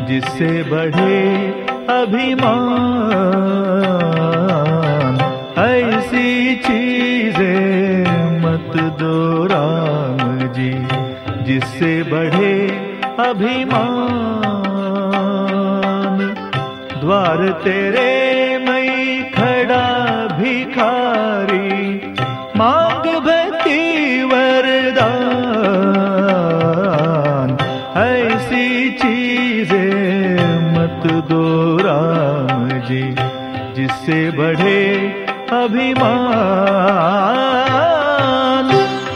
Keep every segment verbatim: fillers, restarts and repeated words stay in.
जिससे बढ़े अभिमान। ऐसी चीजें मत दो राम जी जिससे बढ़े अभिमान। द्वार तेरे मैं खड़ा भिखारी, मांग भक्ति वरदान। ऐसी चीजें मत दो राम जी जिससे बढ़े अभिमान।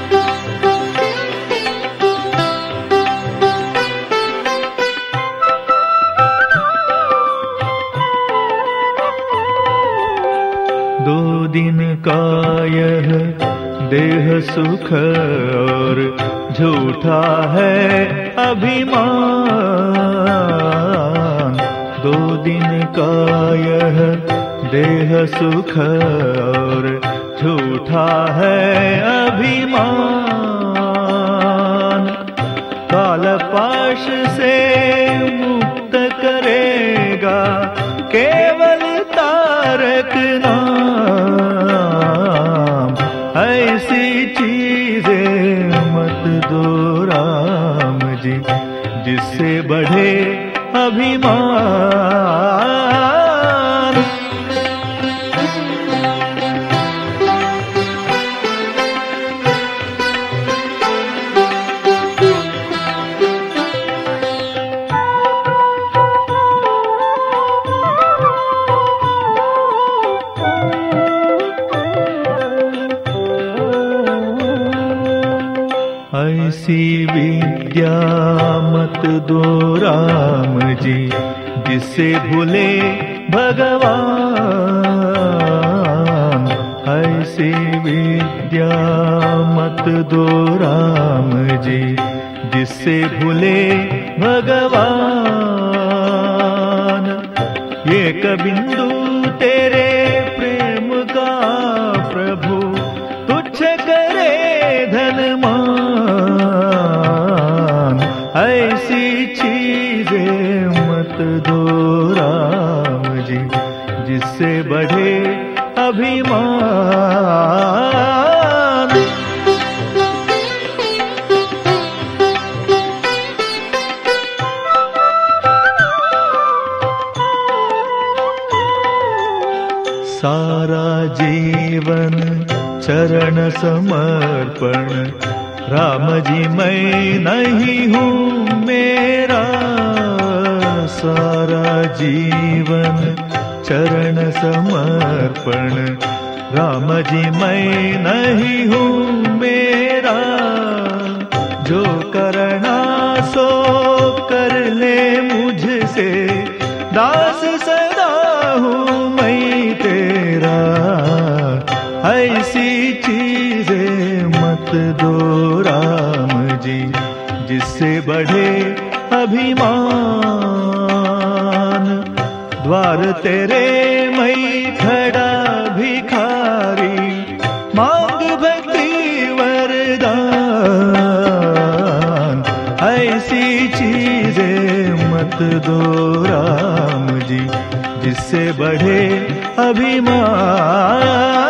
दो दिन का यह देह सुख और झूठा है अभिमान। दो दिन का यह देह सुख और झूठा है अभिमान। काल पाश से मुक्त करेगा केवल तारक नाम। ऐसी चीजें मत दो राम जी जिससे बढ़े अभिमान। ऐसी विद्या मत दो राम जी जिससे भूले भगवान। ऐसी विद्या मत दो राम जी जिससे भूले भगवान। एक बिंदु तेरे प्रेम का प्रभु तुच्छ करे धनमान। ऐसी चीजें मत दो राम जी जिससे बढ़े अभिमान। सारा जीवन चरण समर्पण राम जी मैं नहीं हूँ मेरा। सारा जीवन चरण समर्पण राम जी मैं नहीं हूँ मेरा। जो करना सो कर ले मुझसे, दास सदा हूँ मैं तेरा। ऐसी चीजें मत दो राम जी जिससे बढ़े अभिमान। द्वार तेरे मैं खड़ा भिखारी, मांग भक्ति वरदान। ऐसी चीजें मत दो राम जी जिससे बढ़े अभिमान।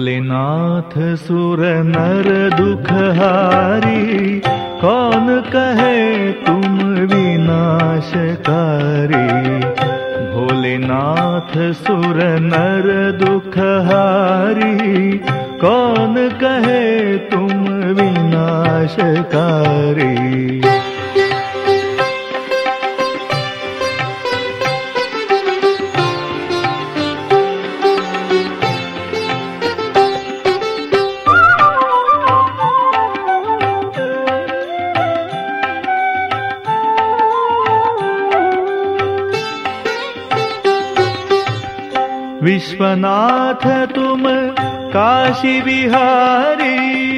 भोलेनाथ सुर नर दुखहारी, कौन कहे तुम विनाशकारी। भोलेनाथ सुर नर दुखहारी, कौन कहे तुम विनाशकारी। विश्वनाथ तुम काशी विहारी,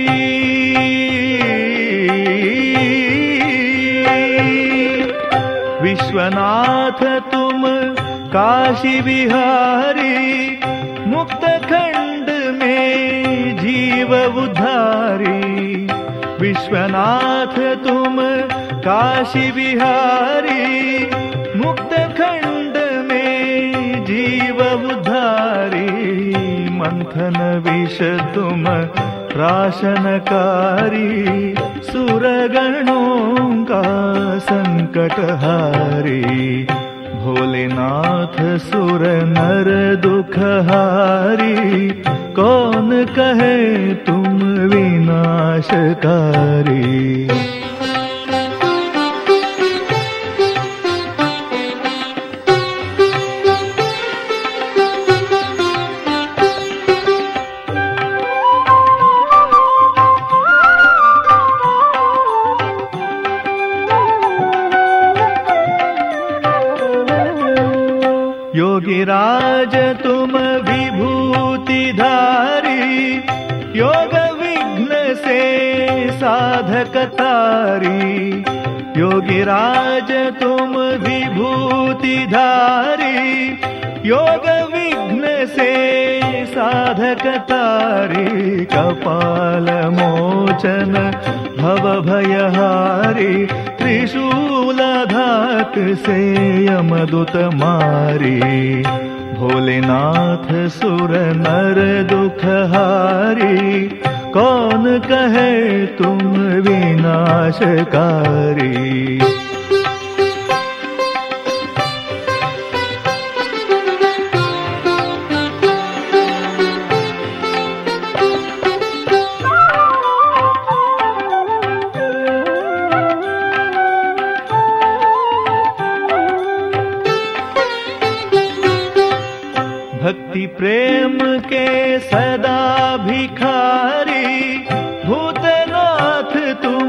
विश्वनाथ तुम काशी विहारी, मुक्त खंड में जीव उद्धारी। विश्वनाथ तुम काशी विहारी, मुक्त खंड में जीव उद्धारी। मंथन विष तुम प्राशनकारी, सुरगणों का संकटहारी। भोलेनाथ सुर नर दुखहारी, कौन कहे तुम विनाशकारी। योगीराज तुम विभूतिधारी, योग विघ्न से साधक तारी। योगीराज तुम विभूतिधारी, योग विघ्न से साधक तारी। कपाल मोचन भव भयहारी, त्रिशूलघात से यमदूत मारी। भोलेनाथ सुर नर दुखहारी, कौन कहे तुम विनाशकारी। भक्ति प्रेम के सदा भिखारी, भूतनाथ तुम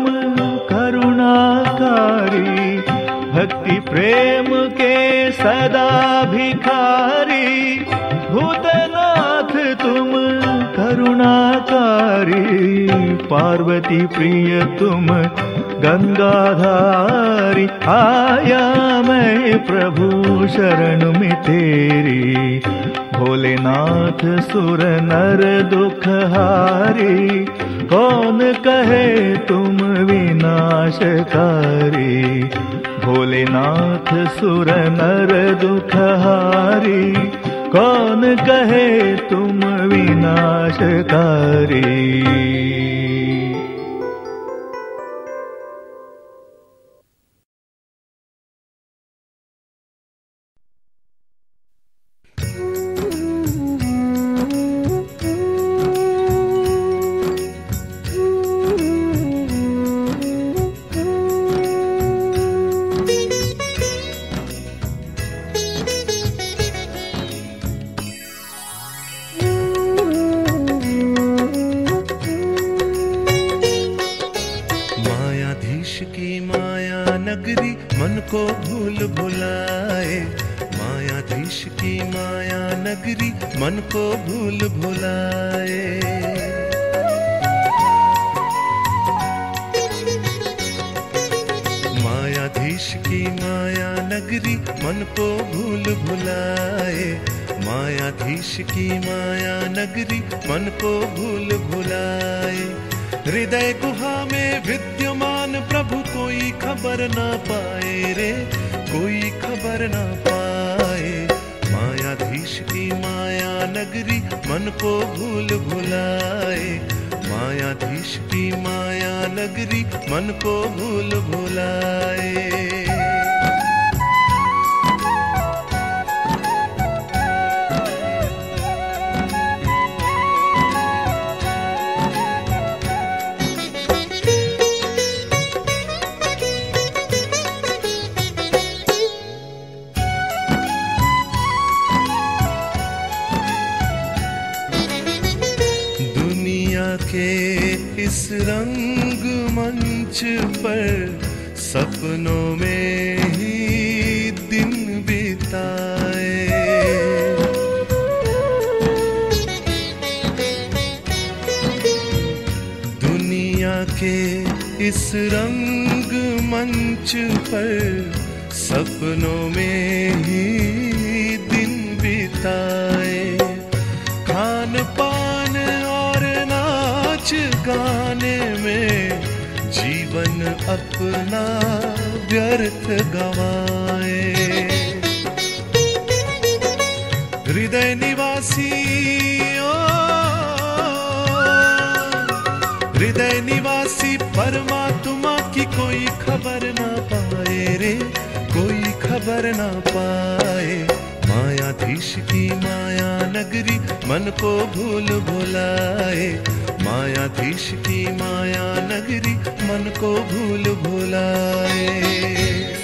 करुणाकारी। भक्ति प्रेम के सदा भिखारी, भूतनाथ तुम करुणाकारी। पार्वती प्रिय तुम गंगाधारी, आया मैं प्रभु शरण में तेरी। भोलेनाथ सुर नर दुखहारी, कौन कहे तुम विनाशकारी। भोलेनाथ सुर नर दुखहारी, कौन कहे तुम विनाशकारी। मन को भूल भुलाए, मायाधीश की माया नगरी मन को भूल भुलाए। मायाधीश की माया नगरी मन को भूल भुलाए, मायाधीश की माया नगरी मन को भूल भुलाए। हृदय गुहा में विद्यमान प्रभु कोई खबर ना पाए रे, कोई खबर ना पाए। माया मायाधीश की माया नगरी मन को भूल भुलाए, मायाधीश की माया नगरी मन को भूल भुलाए। इस रंग मंच पर सपनों में ही दिन बिताए, दुनिया के इस रंग मंच पर सपनों में ही दिन बिताए। खान पान और नाच गाने में जीवन अपना व्यर्थ गवाए। हृदय निवासी ओ हृदय निवासी परमात्मा की कोई खबर ना पाए रे, कोई खबर ना पाए। मायाधीश की माया नगरी मन को भूल भुलाए, मायाधीश की माया नगरी मन को भूल भुलाए।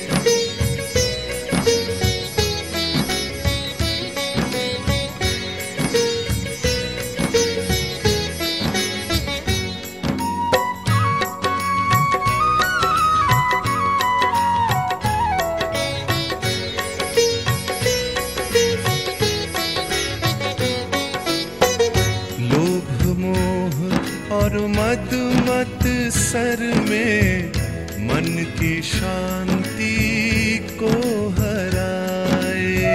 और मद मत सर में मन की शांति को हराए।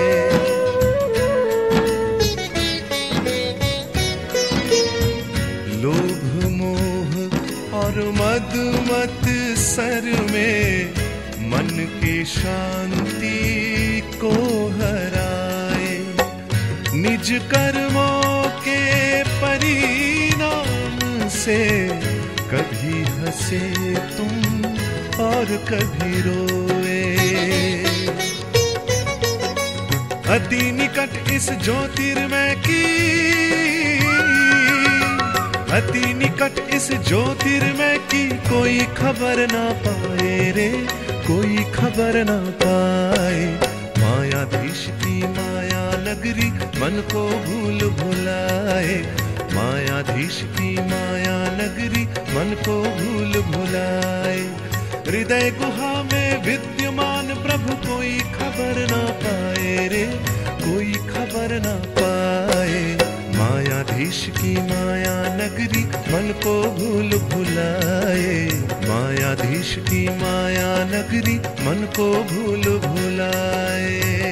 लोभ मोह और मद मत सर में मन की शांति को हराए। निज कर्मों के परिणाम से कभी हंसे तुम और कभी रोए। अति निकट इस ज्योतिर्मय की, अति निकट इस ज्योतिर्मय की कोई खबर ना पाए रे, कोई खबर ना पाए। मायाधीश की माया नगरी मन को भूल भुलाए, मायाधीश की माया नगरी मन को भूल भुलाए। हृदय गुहा में विद्यमान प्रभु कोई खबर ना पाए रे, कोई खबर ना पाए। मायाधीश की माया नगरी मन को भूल भुलाए, मायाधीश की माया नगरी मन को भूल भुलाए।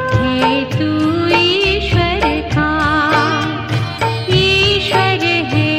ईश्वर है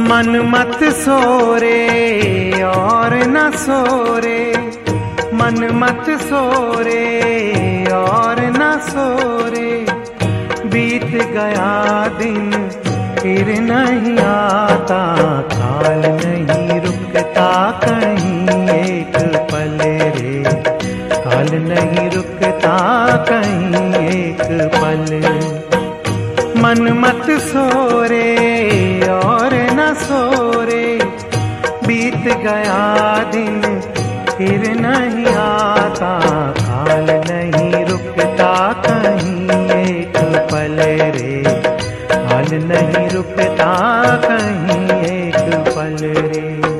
मन मत सोरे और न सोरे, मन मत सोरे और न सोरे, बीत गया दिन फिर नहीं आता, काल नहीं रुकता कहीं एक पल रे, काल नहीं रुकता कहीं एक पल। मन मत सोरे और न सोरे, बीत गया दिन फिर नहीं आता, काल नहीं रुकता कहीं एक पल रे, काल नहीं रुकता कहीं एक पल रे।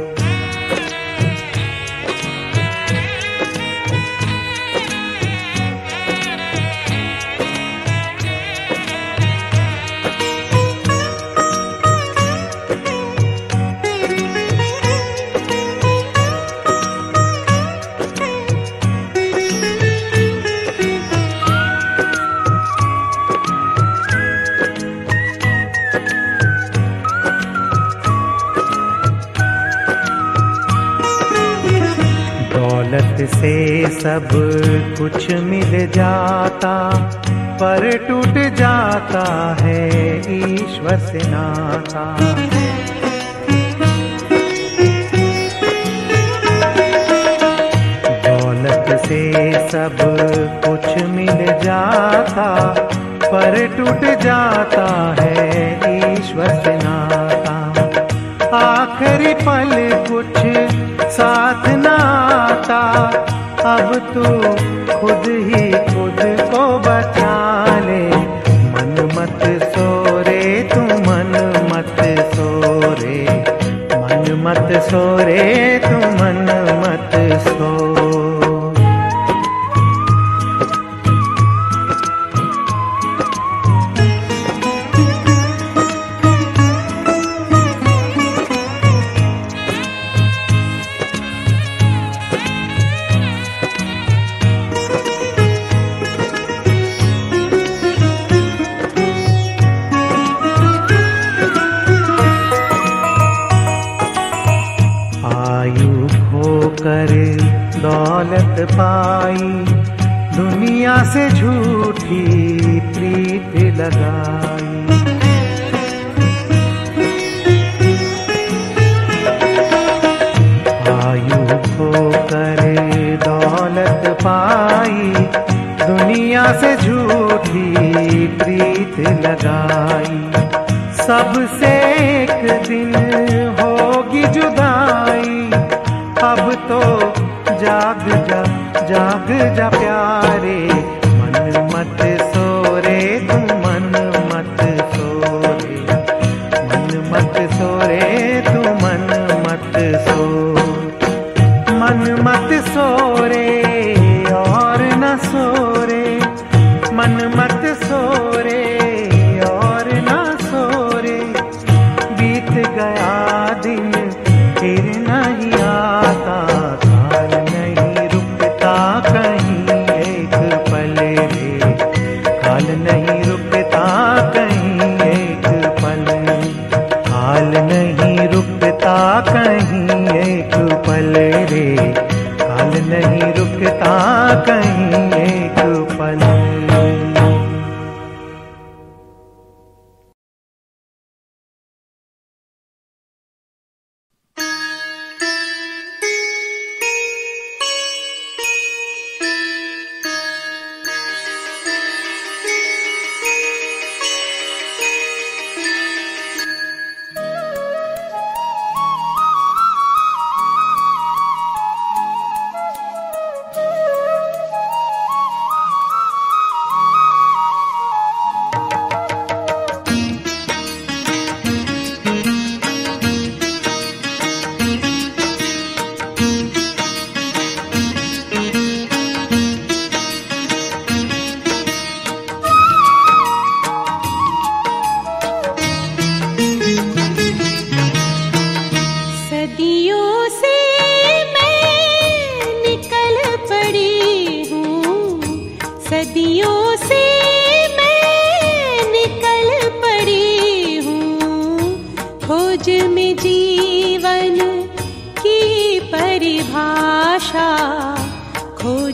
दौलत से सब कुछ मिल जाता, पर टूट जाता है ईश्वर से नाता। दौलत से सब कुछ मिल जाता, पर टूट जाता है ईश्वर से नाता। आखिरी पल कुछ साथ न आता, अब तू खुद ही खुद को बचा ले। मन मत सोरे तू मन मत सोरे, मन मत सोरे तू मन मत सो। कर दौलत पाई, दुनिया से झूठी प्रीत लगाई। आयु खोकर दौलत पाई, दुनिया से झूठी प्रीत लगाई। सबसे एक दिन होगी जुदाई, अब तो जाग जा जाग जा प्यारे। मन मत सोरे तू मन मत सोरे, मन मत सोरे तू मन मत सो। मन मत सोरे और न सोरे, मन मत सोरे और न सोरे, बीत गया दिन फिर नहीं आता, काल नहीं रुकता कहीं एक पल रे, काल नहीं रुकता कहीं एक पल, काल नहीं रुकता कहीं एक पल रे, काल नहीं रुकता कहीं एक पल। सदियों से मैं निकल पड़ी हूँ, खोज में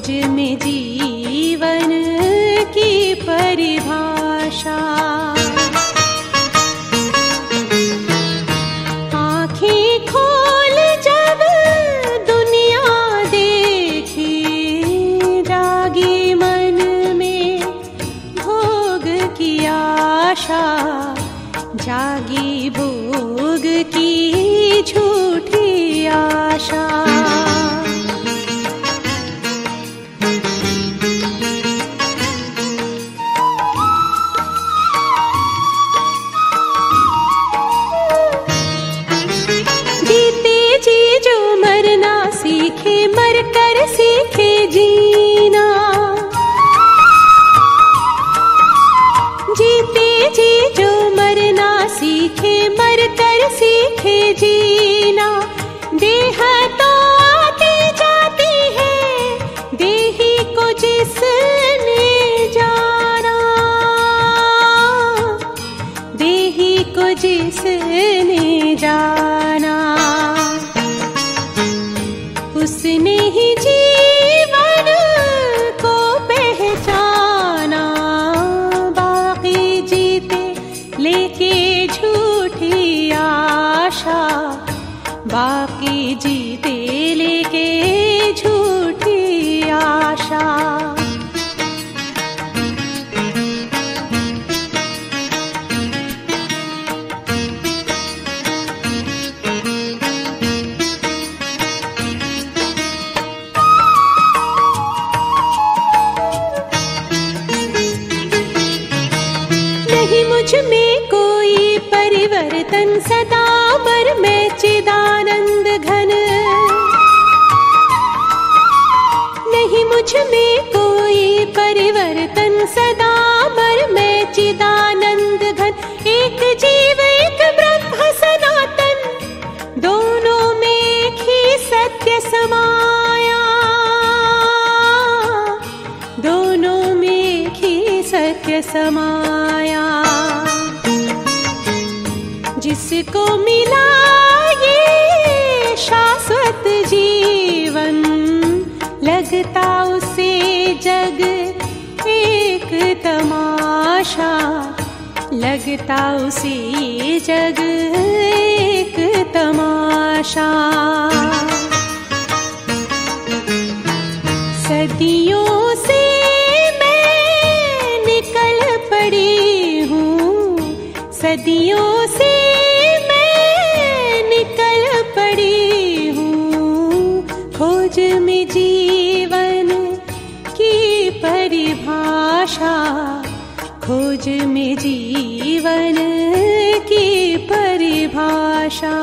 खोज में जीवन की परिभाषा। आँखें खोल जब दुनिया देखी, जागी मन में भोग की आशा, जागी भोग की झूठी आशा। जीते जी जो मरना सीखे, मर कर सीखे जीना। जीते जी जो मरना सीखे, मर कर सीखे जीना। देह तो आती जाती है, देही को जिसने जाना, देही को जिसने जाना, उसने ही जीवन को पहचाना। बाकी जीते लेके झूठी आशा, बाकी जीते लेके झूठी आशा। नहीं मुझ में कोई परिवर्तन, सदा पर मैं चिदानंद घन। नहीं मुझ में कोई परिवर्तन, सदा पर मैं चिदानंद घन। एक जीव एक ब्रह्म सनातन, दोनों में एक ही सत्य समाया, दोनों में एक ही सत्य समाया। जिसको मिला ये शाश्वत जीवन, लगता उसे जग एक तमाशा, लगता उसे जग एक तमाशा। सदियों से मैं निकल पड़ी हूँ, सदियों से पड़ी हूँ, खोज में जीवन की परिभाषा, खोज में जीवन की परिभाषा।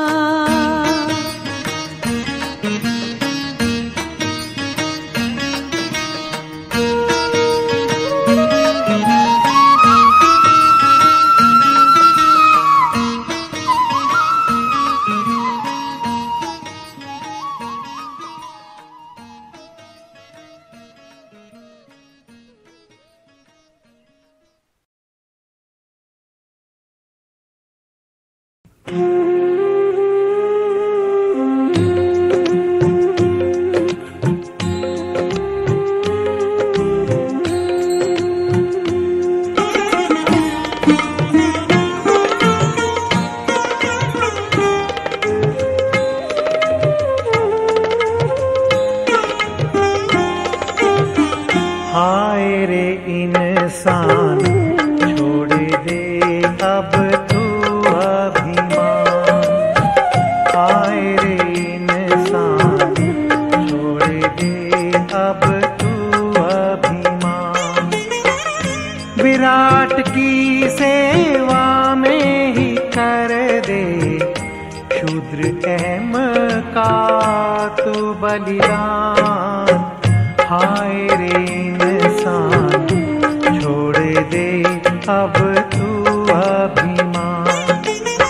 हाय रे इंसान, छोड़ दे अब तू अभिमान। हाय रे इंसान, छोड़ दे अब तू अभिमान। विराट की सेवा में ही कर दे शूद्र अहम का तू बलिदान। हाय रे इंसान, छोड़ दे अब तू अभिमान।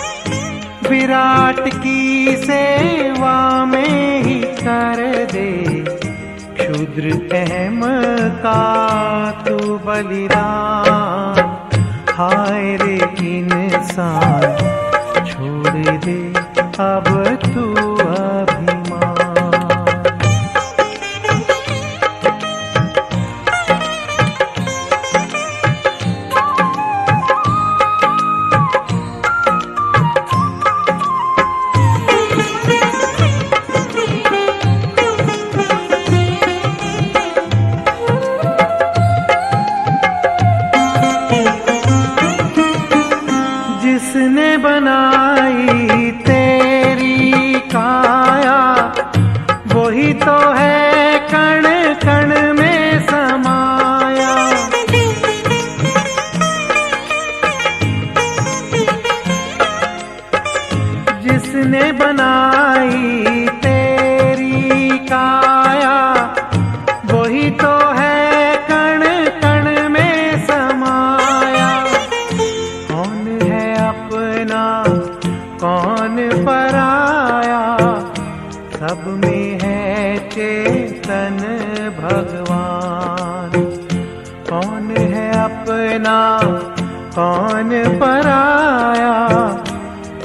विराट की सेवा में ही कर दे क्षुद्र अहम का तू बलिदान। हाय रे इंसान, छोड़ दे अब तू अभिमान।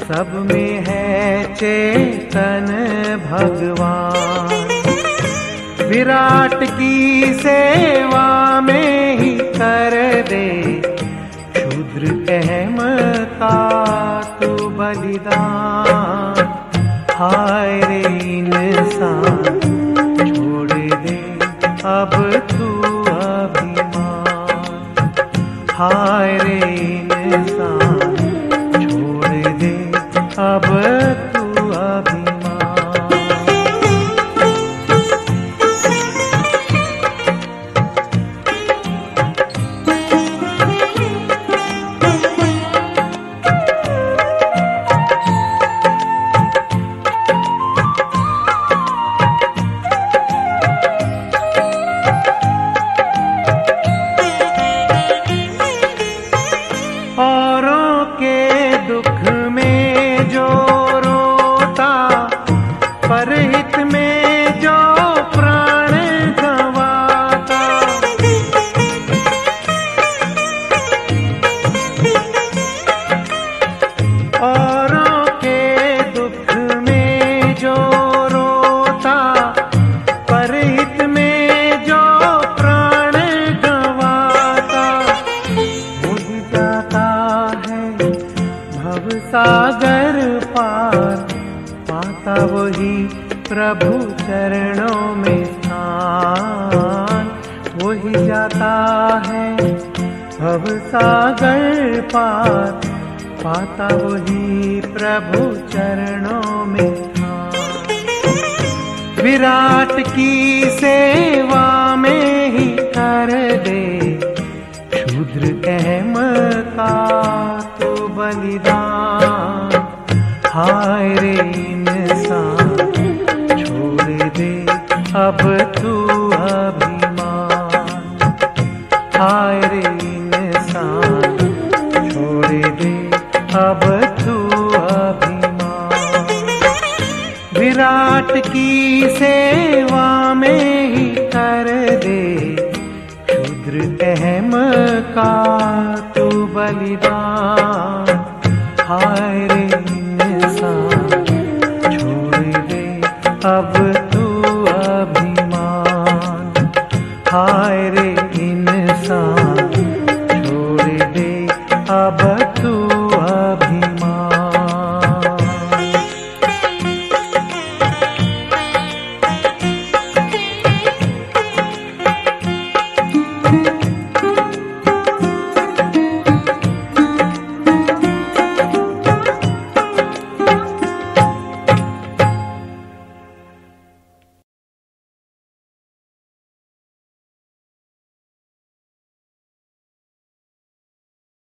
सब में है चेतन भगवान। विराट की सेवा में ही कर दे शूद्र अहम का तू बलिदान। हाय रे इंसान छोड़ दे अब तू अभिमान। हाय रे इंसान छोड़ दे अब तू अभिमान। औरों के दुख में जो रोता, परहित में जो प्राण गंवाता। औरों के दुख में जो रोता, परहित में जो प्राण गंवाता। मुझ जाता है भव सागर पार, पाता वही प्रभु चरणों में स्थान। वही जाता है भव सागर पार, पाता वही प्रभु चरणों में स्थान। विराट की सेवा में ही कर दे शूद्र अहम का तो बलिदान। हाय रे इंसान छोड़ दे अब तू अभिमान। हाय रे इंसान छोड़ दे अब तू अभिमान। विराट की सेवा में ही कर दे शूद्र अहम का तू बलिदान। हाय रे इंसान छोड़ दे अब तू अभिमान। हाय रे इंसान छोड़ दे अब तू